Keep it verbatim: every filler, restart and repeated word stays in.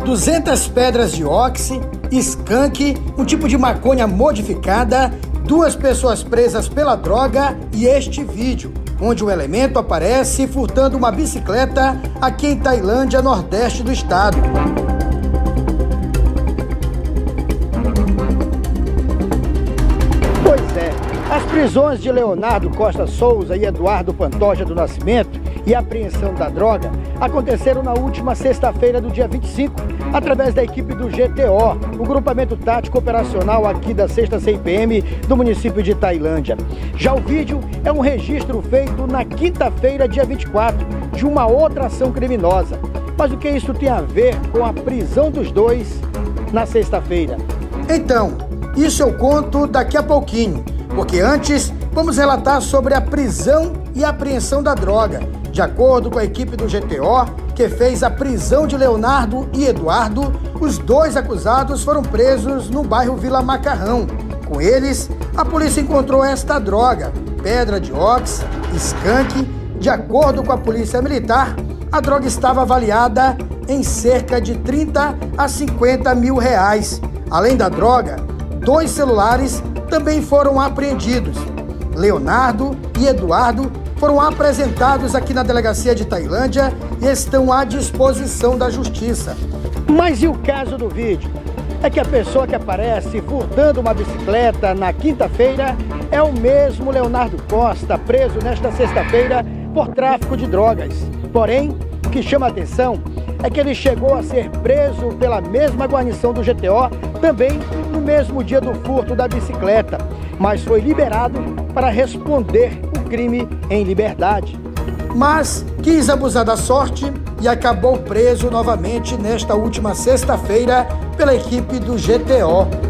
duzentas pedras de óxido, skunk, um tipo de maconha modificada, duas pessoas presas pela droga e este vídeo, onde o elemento aparece furtando uma bicicleta aqui em Tailândia, nordeste do estado. Pois é, as prisões de Leonardo Costa Souza e Eduardo Pantoja do Nascimento e a apreensão da droga aconteceram na última sexta-feira do dia vinte e cinco, através da equipe do G T O, o Grupamento Tático Operacional aqui da sexta C I P M do município de Tailândia. Já o vídeo é um registro feito na quinta-feira, dia vinte e quatro, de uma outra ação criminosa. Mas o que isso tem a ver com a prisão dos dois na sexta-feira? Então, isso eu conto daqui a pouquinho, porque antes vamos relatar sobre a prisão e a apreensão da droga. De acordo com a equipe do G T O, que fez a prisão de Leonardo e Eduardo, os dois acusados foram presos no bairro Vila Macarrão. Com eles, a polícia encontrou esta droga, pedra de óxido, skunk. De acordo com a polícia militar, a droga estava avaliada em cerca de trinta a cinquenta mil reais. Além da droga, dois celulares também foram apreendidos. Leonardo e Eduardo foram apresentados aqui na delegacia de Tailândia e estão à disposição da justiça. Mas e o caso do vídeo? É que a pessoa que aparece furtando uma bicicleta na quinta-feira é o mesmo Leonardo Costa, preso nesta sexta-feira por tráfico de drogas. Porém, o que chama a atenção é que ele chegou a ser preso pela mesma guarnição do G T O, também no mesmo dia do furto da bicicleta, mas foi liberado para responder o crime em liberdade. Mas quis abusar da sorte e acabou preso novamente nesta última sexta-feira pela equipe do G T O.